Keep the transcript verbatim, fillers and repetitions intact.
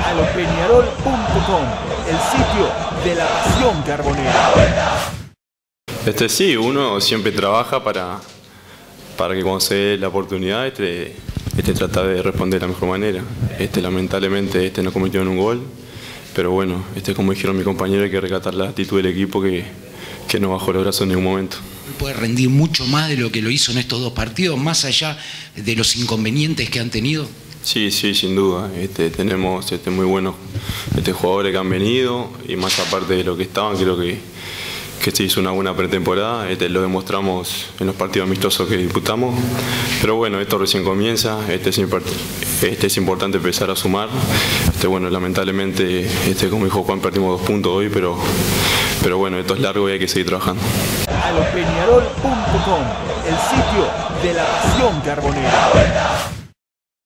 alopeñarol punto com, el sitio de la pasión carbonera. Este sí, uno siempre trabaja para, para que cuando se dé la oportunidad este, este trata de responder de la mejor manera. Este, lamentablemente este no cometió un gol, pero bueno, este, como dijeron mi compañero, hay que rescatar la actitud del equipo que, que no bajó los brazos en ningún momento. Puede rendir mucho más de lo que lo hizo en estos dos partidos, más allá de los inconvenientes que han tenido. Sí, sí, sin duda. Este, tenemos este, muy buenos este, jugadores que han venido y más aparte de lo que estaban, creo que, que se hizo una buena pretemporada. Este, lo demostramos en los partidos amistosos que disputamos. Pero bueno, esto recién comienza. Este es, este es importante empezar a sumar. Este, bueno, lamentablemente, este, como dijo Juan, perdimos dos puntos hoy, pero, pero bueno, esto es largo y hay que seguir trabajando. alopeñarol punto com, el sitio de la pasión carbonera.